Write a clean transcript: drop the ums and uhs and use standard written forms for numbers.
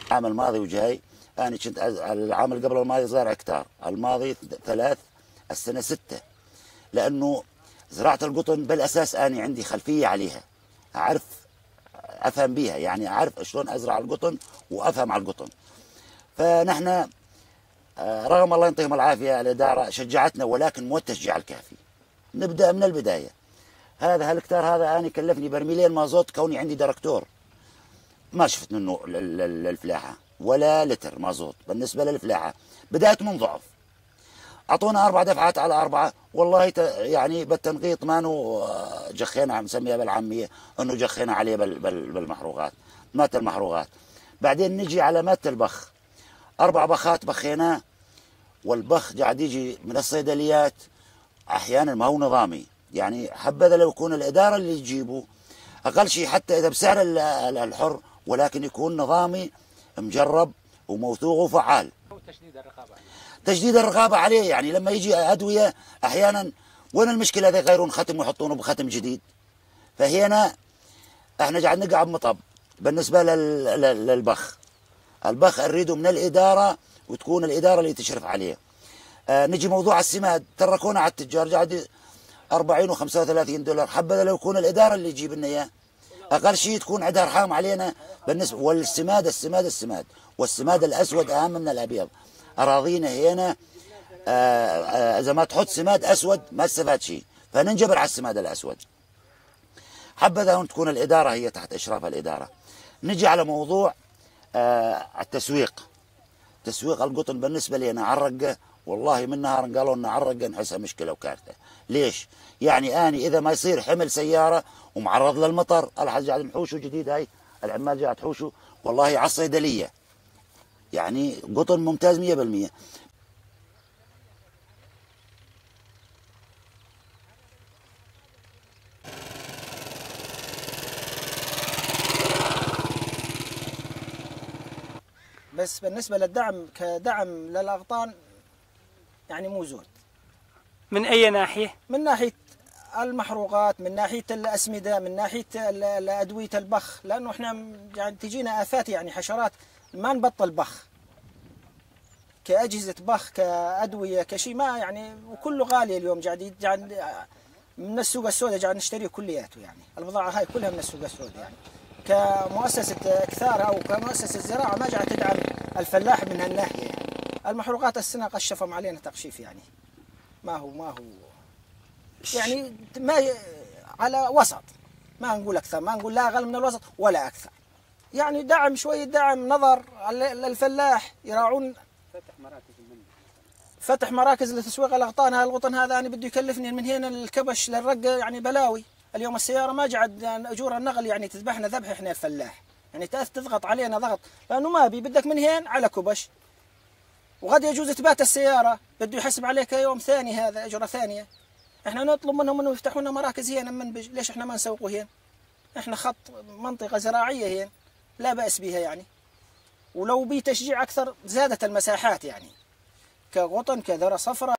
العام الماضي وجاي أنا كنت العام اللي قبل الماضي زارع هكتار، الماضي 3، السنة 6، لأنه زراعة القطن بالأساس أنا عندي خلفية عليها، أعرف أفهم بيها، يعني أعرف شلون أزرع القطن وأفهم على القطن. فنحن رغم الله يعطيهم العافية الإدارة شجعتنا، ولكن مو التشجيع الكافي. نبدأ من البداية. هذا هالكتار هذا أنا كلفني برميلين مازوت كوني عندي ديركتور، ما شفت منه الفلاحة ولا لتر مازوت بالنسبة للفلاحة. بدأت من ضعف، أعطونا 4 دفعات على 4، والله يعني بالتنقيط ما جخينا، عم نسميها بالعامية أنه جخينا عليه بالمحروقات، مات المحروقات. بعدين نجي على مات البخ، 4 بخات بخيناه، والبخ قاعد يجي من الصيدليات أحيانا ما هو نظامي. يعني حبذا لو يكون الإدارة اللي تجيبه أقل شيء حتى إذا بسعر الحر، ولكن يكون نظامي مجرب وموثوق وفعال. تشديد الرقابة عليه، يعني لما يجي أدوية أحيانا وين المشكلة إذا يغيرون ختم ويحطونه بختم جديد؟ فهنا احنا قاعد نقعد مطب. بالنسبة للبخ، البخ نريده من الإدارة وتكون الإدارة اللي تشرف عليه. نجي موضوع السماد، تركونا على التجار قاعد 40 و35 دولار، حبذا لو يكون الإدارة اللي تجيب لنا إياه، أقل شيء تكون عندها رحام علينا بالنسبة. والسماد والسماد الأسود أهم من الأبيض. أراضينا هنا إذا ما تحط سماد أسود ما استفاد شيء، فننجبر على السماد الأسود. حبذا تكون الإدارة هي تحت إشراف الإدارة. نجي على موضوع التسويق. تسويق القطن بالنسبة لي أنا عرقة، والله من نهار قالوا لنا عرقة نحسها مشكلة وكارثة. ليش؟ يعني أنا إذا ما يصير حمل سيارة ومعرض للمطر، الحاج قاعد نحوشه جديد، هاي العمال قاعد تحوشه، والله على الصيدلية، يعني قطن ممتاز 100%. بس بالنسبة للدعم كدعم للأغطان يعني مو زود. من أي ناحية؟ من ناحية المحروقات، من ناحية الأسمدة، من ناحية أدوية البخ، لأنه إحنا يعني تجينا آفات، يعني حشرات ما نبطل بخ، كأجهزة بخ كأدوية كشيء ما يعني، وكله غالي اليوم. قاعد من السوق السوداء قاعد نشتريه كلياته، يعني البضاعة هاي كلها من السوق السوداء. يعني كمؤسسة كثار أو كمؤسسة زراعة ما قاعد تدعم الفلاح من هالناحية. يعني المحروقات السنة قشفهم علينا تقشيف، يعني ما هو يعني ما على وسط، ما نقول أكثر، ما نقول لا أقل من الوسط ولا أكثر. يعني دعم شوية، دعم نظر للفلاح، يراعون فتح مراكز لتسويق الأغطان. الغطن هذا أنا بده يكلفني من هنا الكبش للرقة يعني بلاوي. اليوم السيارة ما قعد أجور النقل يعني تذبحنا ذبح إحنا الفلاح، يعني تضغط علينا ضغط، لأنه ما بدك من هين على كبش، وغد يجوز تبات السيارة بده يحسب عليك يوم ثاني، هذا أجرة ثانية. إحنا نطلب منهم إنه يفتحوا لنا مراكز هنا منبج، ليش إحنا ما نسوقوا هنا؟ إحنا خط منطقة زراعية هنا لا بأس بها يعني، ولو بتشجيع أكثر زادت المساحات، يعني كقطن كذرة صفراء.